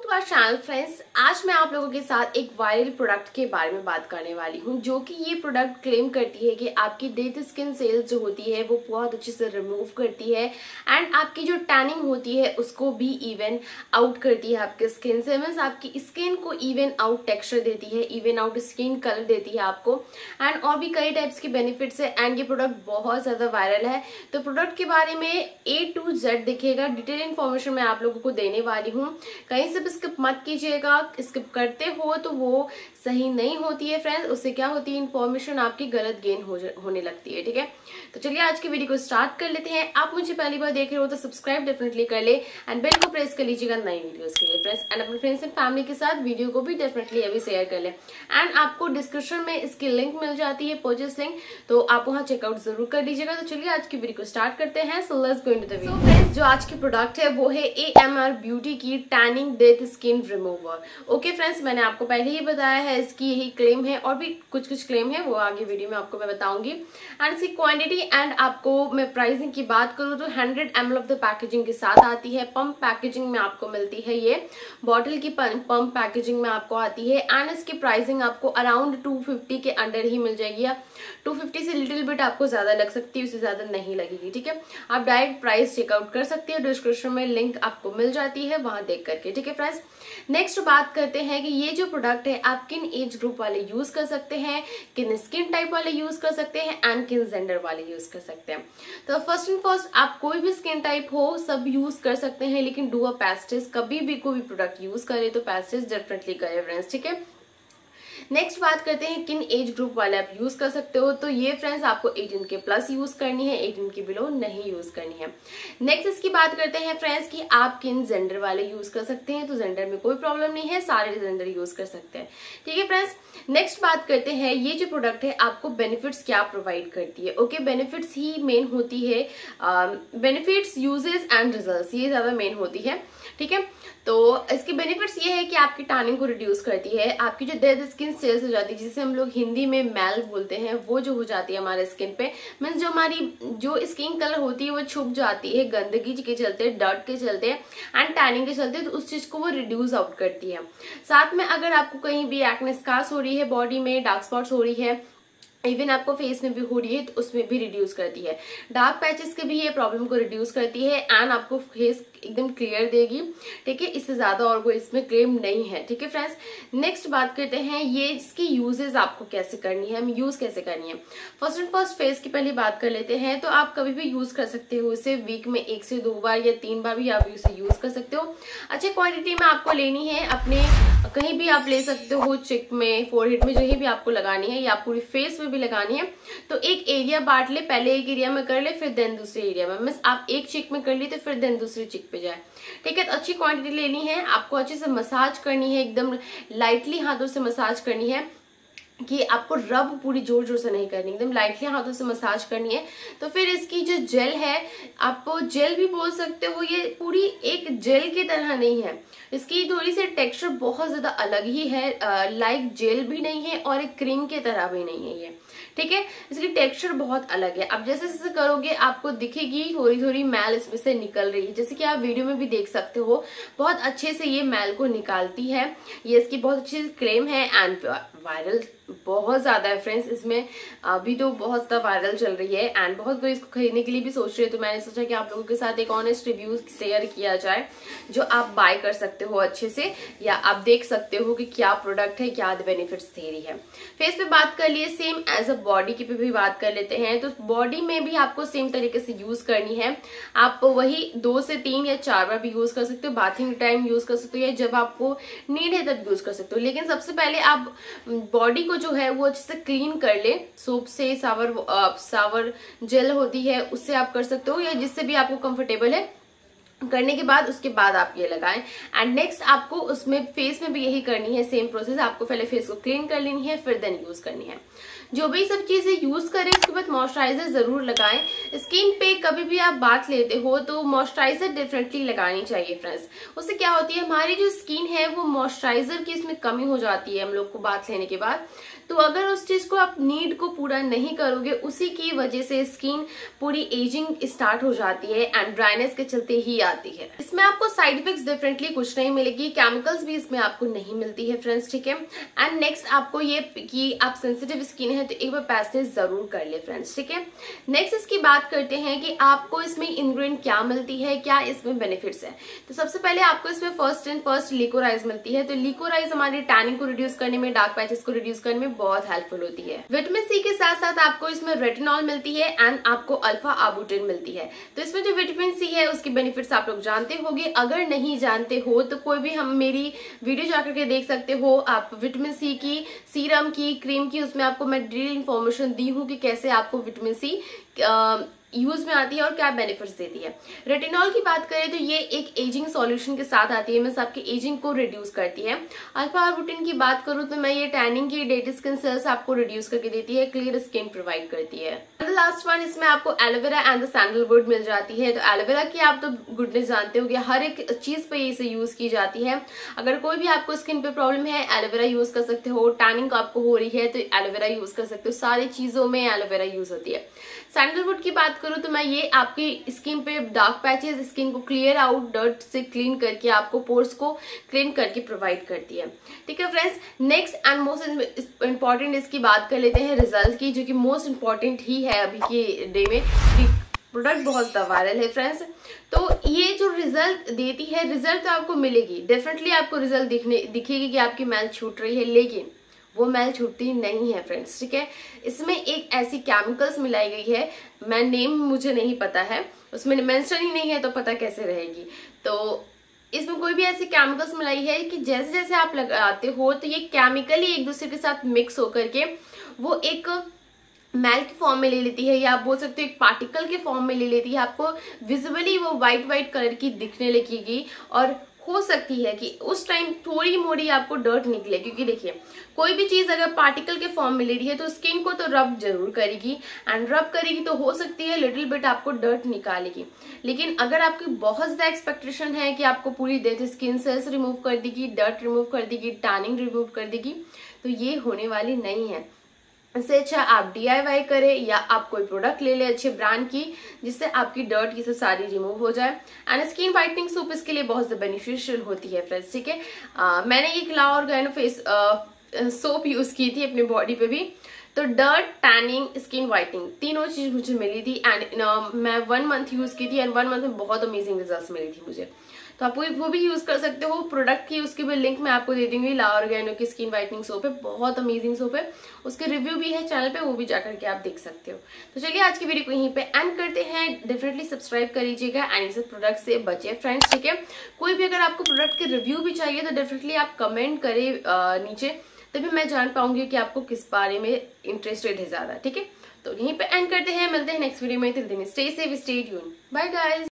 To our channel friends. आज मैं आप लोगों के साथ एक वायरल प्रोडक्ट के बारे में बात करने वाली हूं, जो कि ये प्रोडक्ट क्लेम करती है कि आपकी डेड स्किन सेल्स जो होती है वो बहुत अच्छे से रिमूव करती है एंड आपकी जो टैनिंग होती है उसको भी इवन आउट करती है आपके स्किन से। मीन्स आपकी स्किन को इवन आउट टेक्सचर देती है, इवन आउट स्किन कलर देती है आपको एंड और भी कई टाइप्स के बेनिफिट्स है एंड ये प्रोडक्ट बहुत ज्यादा वायरल है। तो प्रोडक्ट के बारे में A to Z दिखेगा, डिटेल इन्फॉर्मेशन मैं आप लोगों को देने वाली हूँ। कहीं से भी स्किप मत कीजिएगा, स्किप करते हो तो वो सही नहीं होती है फ्रेंड्स। उससे क्या होती है, इन्फॉर्मेशन आपकी गलत गेन होने लगती है। ठीक है, तो चलिए आज की वीडियो को स्टार्ट कर लेते हैं। आप मुझे पहली बार देख रहे हो तो सब्सक्राइब डेफिनेटली कर ले एंड बेल को प्रेस कर लीजिएगा नई वीडियोस के लिए फ्रेंड्स। एंड अपने फ्रेंड्स एंड फैमिली के साथ वीडियो को भी डेफिनेटली अभी शेयर कर ले एंड आपको डिस्क्रिप्शन में इसकी लिंक मिल जाती है, परचेस लिंक, तो आप वहाँ चेकआउट जरूर कर लीजिएगा। तो चलिए आज की वीडियो को स्टार्ट करते हैं। So let's go into the video. Friends, जो आज की प्रोडक्ट है वो है AMR ब्यूटी की tanning death skin remover. Okay friends, मैंने आपको पहले ही बताया है इसकी यही क्लेम है और भी कुछ क्लेम है, वो आगे वीडियो में आपको मैं बताऊंगी। एंड इसकी क्वांटिटी एंड आपको मैं प्राइसिंग की बात करूँ तो 100 ml ऑफ द पैकेजिंग के साथ आती है। पंप पैकेजिंग में आपको मिलती है, ये बॉटल की पंप पैकेजिंग में आपको आती है एंड इसकी प्राइसिंग आपको अराउंड 250 के अंडर ही मिल जाएगी। 250 से लिटिल बिट आपको ज्यादा लग सकती है, उससे ज्यादा नहीं लगेगी। ठीक है, आप डायरेक्ट प्राइस चेकआउट कर सकते हो, डिस्क्रिप्शन में लिंक आपको मिल जाती है वहां देख करके। ठीक है फ्रेंड्स, नेक्स्ट बात करते हैं कि ये जो प्रोडक्ट है आप किन एज ग्रुप वाले यूज कर सकते हैं, किन स्किन टाइप वाले यूज कर सकते हैं एंड किन जेंडर वाले यूज कर सकते हैं। तो फर्स्ट एंड फर्स्ट, आप कोई भी स्किन टाइप हो सब यूज कर सकते हैं, लेकिन डू अ पैस्टिस। कभी भी कोई भी प्रोडक्ट यूज करे तो पैस्टिस डेफिनेटली करे फ्रेंड्स। ठीक है, नेक्स्ट बात करते हैं किन एज ग्रुप वाले आप यूज कर सकते हो। तो ये फ्रेंड्स आपको 18 के प्लस यूज करनी है, 18 के बिलो नहीं यूज करनी है। नेक्स्ट इसकी बात करते हैं फ्रेंड्स कि आप किन जेंडर वाले यूज कर सकते हैं। तो जेंडर में कोई प्रॉब्लम नहीं है, सारे जेंडर यूज कर सकते हैं। ठीक है फ्रेंड्स, नेक्स्ट बात करते हैं ये जो प्रोडक्ट है आपको बेनिफिट्स क्या प्रोवाइड करती है। ओके, बेनिफिट्स ही मेन होती है, बेनिफिट्स, यूजेस एंड रिजल्ट्स, ये ज्यादा मेन होती है। ठीक है, तो इसके बेनिफिट्स ये है कि आपकी टैनिंग को रिड्यूस करती है, आपकी जो डेड स्किन सेल्स हो जाती है जिसे हम लोग हिंदी में मैल बोलते हैं, वो जो हो जाती है हमारे स्किन पे, मीन्स जो हमारी जो स्किन कलर होती है वो छुप जाती है गंदगी के चलते, डर्ट के चलते एंड टैनिंग के चलते, तो उस चीज को वो रिड्यूस आउट करती है। साथ में अगर आपको कहीं भी एक्ने स्कार्स हो रही है, बॉडी में डार्क स्पॉट्स हो रही है, इवन आपको फेस में भी हो रही है तो उसमें भी रिड्यूस करती है। डार्क पैचेस के भी ये प्रॉब्लम को रिड्यूस करती है एंड आपको फेस एकदम क्लियर देगी। ठीक है, इससे ज्यादा और कोई इसमें क्लेम नहीं है। ठीक है फ्रेंड्स, नेक्स्ट बात करते हैं ये इसकी यूजेस आपको कैसे करनी है, हम यूज कैसे करनी है। फर्स्ट एंड फर्स्ट फेस की पहले बात कर लेते हैं। तो आप कभी भी यूज कर सकते हो इसे, वीक में 1 से 2 बार या 3 बार भी आप इसे यूज कर सकते हो। अच्छे क्वांटिटी में आपको लेनी है, अपने कहीं भी आप ले सकते हो, चिक में, फोरहेड में, जो भी आपको लगानी है या पूरी फेस में भी लगानी है। तो एक एरिया बांट ले, पहले एक एरिया में कर ले फिर देन दूसरे एरिया में, मीन्स आप एक चिक में कर ली तो फिर देन दूसरे चिक पे जाए। ठीक है, तो अच्छी क्वांटिटी लेनी है, आपको अच्छे से मसाज करनी है, एकदम लाइटली हाथों से मसाज करनी है कि आपको रब पूरी जोर जोर से नहीं करनी, एकदम लाइटली हाथों से मसाज करनी है। तो फिर इसकी जो जेल है, आप जेल भी बोल सकते हो, ये पूरी एक जेल की तरह नहीं है, इसकी थोड़ी सी टेक्सचर बहुत ज्यादा अलग ही है, लाइक जेल भी नहीं है और एक क्रीम की तरह भी नहीं है ये। ठीक है, इसकी टेक्सचर बहुत अलग है। अब जैसे जैसे करोगे आपको दिखेगी थोड़ी थोड़ी मैल इसमें से निकल रही है, जैसे कि आप वीडियो में भी देख सकते हो, बहुत अच्छे से ये मैल को निकालती है। ये इसकी बहुत अच्छी क्लेम है एंड वायरल बहुत ज्यादा है फ्रेंड्स, इसमें अभी तो बहुत ज्यादा वायरल चल रही है एंड बहुत कोई इसको खरीदने के लिए भी सोच रहे हैं। तो मैंने सोचा कि आप लोगों के साथ एक ऑनेस्ट रिव्यू शेयर किया जाए जो आप बाय कर सकते हो अच्छे से, या आप देख सकते हो कि क्या प्रोडक्ट है, क्या बेनिफिट्स दे रही है। फेस पे बात कर लिए, सेम एज अ बॉडी की पे भी बात कर लेते हैं। तो बॉडी में भी आपको सेम तरीके से यूज करनी है, आप वही 2 से 3 या 4 बार भी यूज कर सकते हो, बाथिंग टाइम यूज कर सकते हो या जब आपको नीड है तब यूज कर सकते हो। लेकिन सबसे पहले आप बॉडी को जो है वो अच्छे से क्लीन कर ले, सोप से, सावर जेल होती है उससे आप कर सकते हो, या जिससे भी आपको कंफर्टेबल है। करने के बाद उसके बाद आप ये लगाएं एंड नेक्स्ट आपको उसमें फेस में भी यही करनी है, सेम प्रोसेस। आपको पहले फेस को क्लीन कर लेनी है फिर देन यूज करनी है। जो भी सब चीजें यूज करें उसके बाद मॉइस्चराइजर जरूर लगाएं। स्किन पे कभी भी आप बात लेते हो तो मॉइस्चराइजर डेफिनेटली लगानी चाहिए फ्रेंड्स। उससे क्या होती है, हमारी जो स्किन है वो मॉइस्चराइजर की इसमें कमी हो जाती है हम लोग को बात लेने के बाद। तो अगर उस चीज को आप नीड को पूरा नहीं करोगे, उसी की वजह से स्किन पूरी एजिंग स्टार्ट हो जाती है एंड ड्राइनेस के चलते ही आती है। इसमें आपको साइड इफेक्ट्स डिफरेंटली कुछ नहीं मिलेगी, केमिकल्स भी इसमें आपको नहीं मिलती है फ्रेंड्स, ठीक है। एंड नेक्स्ट आपको ये कि आप सेंसिटिव स्किन है तो एक बार पैच टेस्ट जरूर कर ले फ्रेंड्स, ठीक है। नेक्स्ट इसकी बात करते हैं कि आपको इसमें इंग्रेडिएंट क्या मिलती है, क्या इसमें बेनिफिट्स है। तो सबसे पहले आपको इसमें फर्स्ट लिकोराइज मिलती है। तो लिकोराइज हमारे टैनिंग को रिड्यूस करने में, डार्क पैचेस को रिड्यूस करने में बहुत हेल्पफुल होती है। विटामिन सी के साथ साथ आपको इसमें रेटिनॉल मिलती है एंड आपको अल्फा आर्बुटिन मिलती है। तो इसमें जो विटामिन सी है उसके बेनिफिट्स आप लोग जानते होंगे। अगर नहीं जानते हो तो कोई भी हम मेरी वीडियो जाकर के देख सकते हो आप। विटामिन सी की सीरम की, क्रीम की, उसमें आपको मैं डिटेल इन्फॉर्मेशन दी हूँ कि कैसे आपको विटामिन सी यूज में आती है और क्या बेनिफिट्स देती है। रेटिनॉल की बात करें तो ये एक एजिंग सॉल्यूशन के साथ आती है, मींस आपकी एजिंग को रिड्यूस करती है। अल्फा आर्बुटिन की बात करूं तो मैं ये टैनिंग की, डेड स्किन सेल्स आपको रिड्यूस करके देती है, क्लियर स्किन प्रोवाइड करती है। लास्ट वन, इसमें आपको एलोवेरा एंड द सैंडलवुड मिल जाती है। तो एलोवेरा की आप तो गुडनेस जानते हो, हर एक चीज पे इसे यूज की जाती है। अगर कोई भी आपको स्किन पे प्रॉब्लम है एलोवेरा यूज कर सकते हो, टैनिंग आपको हो रही है तो एलोवेरा यूज कर सकते हो, सारी चीजों में एलोवेरा यूज होती है। सैंडलवुड की बात करूं तो मैं ये आपकी स्किन पे डार्क पैचेस, स्किन को क्लियर आउट, डर्ट से क्लीन करके आपको पोर्स को क्लीन करके प्रोवाइड करती है, ठीक है friends. Next and most important इसकी बात कर लेते हैं रिजल्ट की, जो कि मोस्ट इम्पॉर्टेंट ही है अभी के डे में। प्रोडक्ट बहुत ज्यादा वायरल है फ्रेंड्स। तो ये जो रिजल्ट देती है, रिजल्ट तो आपको मिलेगी, डेफिनेटली आपको रिजल्ट दिखेगी कि आपकी मैल छूट रही है, लेकिन वो मैल छूटती नहीं है फ्रेंड्स, ठीक है। इसमें एक ऐसी केमिकल्स मिलाई गई है, मैं नेम मुझे नहीं पता है, उसमें मेंशन ही नहीं है तो पता कैसे रहेगी। तो इसमें कोई भी ऐसी केमिकल्स मिलाई है कि जैसे जैसे आप लगाते हो तो ये केमिकली एक दूसरे के साथ मिक्स होकर के वो एक मैल के फॉर्म में ले लेती है, या आप बोल सकते हो एक पार्टिकल के फॉर्म में ले लेती है। आपको विजुअली वो व्हाइट कलर की दिखने लगेगी और हो सकती है कि उस टाइम थोड़ी मोड़ी आपको डर्ट निकले, क्योंकि देखिए कोई भी चीज अगर पार्टिकल के फॉर्म में ले रही है तो स्किन को तो रब जरूर करेगी, एंड रब करेगी तो हो सकती है लिटिल बिट आपको डर्ट निकालेगी। लेकिन अगर आपकी बहुत ज्यादा एक्सपेक्टेशन है कि आपको पूरी डेड स्किन सेल्स रिमूव कर देगी, डर्ट रिमूव कर देगी, टैनिंग रिमूव कर देगी, तो ये होने वाली नहीं है। इससे अच्छा आप DIY करें या आप कोई प्रोडक्ट ले ले अच्छे ब्रांड की, जिससे आपकी डर्ट की सब सारी रिमूव हो जाए। एंड स्किन वाइटनिंग सोप इसके लिए बहुत ज्यादा बेनिफिशियल होती है फ्रेंड्स, ठीक है। मैंने एक La Organo face soap use की थी अपनी बॉडी पे भी, तो डर्ट, टैनिंग, स्किन वाइटनिंग तीनों चीज मुझे मिली थी। एंड मैं 1 मंथ यूज की थी एंड 1 मंथ में बहुत अमेजिंग रिजल्ट्स मिली थी मुझे। तो आप वो भी यूज कर सकते हो। प्रोडक्ट की उसकी भी लिंक मैं आपको दे दूंगी। ला ऑर्गेनो की स्किन वाइटनिंग सोप है, बहुत अमेजिंग सोप है, उसके रिव्यू भी है चैनल पे, वो भी जाकर के आप देख सकते हो। तो चलिए आज की वीडियो को यहीं पे एंड करते हैं। डेफिनेटली सब्सक्राइब कर लीजिएगा एंड इस प्रोडक्ट से बचे फ्रेंड्स, ठीक है। कोई भी अगर आपको प्रोडक्ट के रिव्यू भी चाहिए तो डेफिनेटली आप कमेंट करें नीचे, तभी मैं जान पाऊंगी कि आपको किस बारे में इंटरेस्टेड है ज्यादा, ठीक है। तो यहीं पे एंड करते हैं, मिलते हैं नेक्स्ट वीडियो में। Till then stay safe, stay tuned, bye guys.